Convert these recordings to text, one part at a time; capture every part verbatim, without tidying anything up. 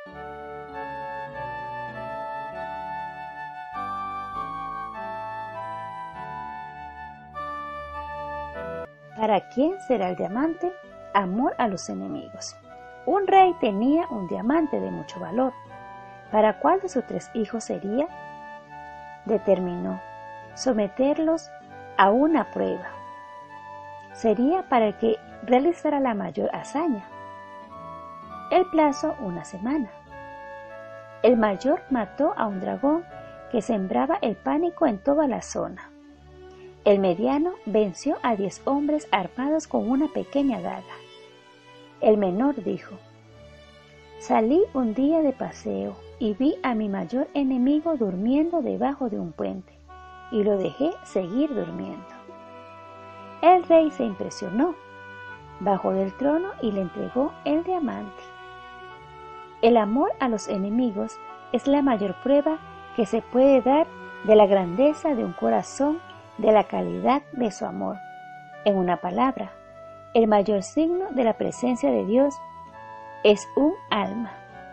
¿Para quién será el diamante? Amor a los enemigos. Un rey tenía un diamante de mucho valor. ¿Para cuál de sus tres hijos sería? Determinó someterlos a una prueba. Sería para el que realizara la mayor hazaña. El plazo, una semana. El mayor mató a un dragón que sembraba el pánico en toda la zona. El mediano venció a diez hombres armados con una pequeña daga. El menor dijo: salí un día de paseo y vi a mi mayor enemigo durmiendo debajo de un puente, y lo dejé seguir durmiendo. El rey se impresionó, bajó del trono y le entregó el diamante. El amor a los enemigos es la mayor prueba que se puede dar de la grandeza de un corazón, de la calidad de su amor. En una palabra, el mayor signo de la presencia de Dios es un alma.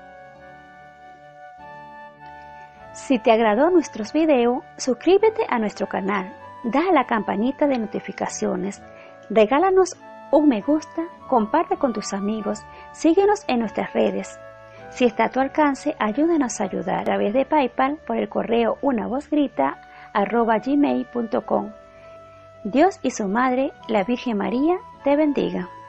Si te agradó nuestros videos, suscríbete a nuestro canal, da a la campanita de notificaciones, regálanos un me gusta, comparte con tus amigos, síguenos en nuestras redes. Si está a tu alcance, ayúdanos a ayudar a través de PayPal por el correo unavozgrita arroba gmail punto com. Dios y su Madre, la Virgen María, te bendiga.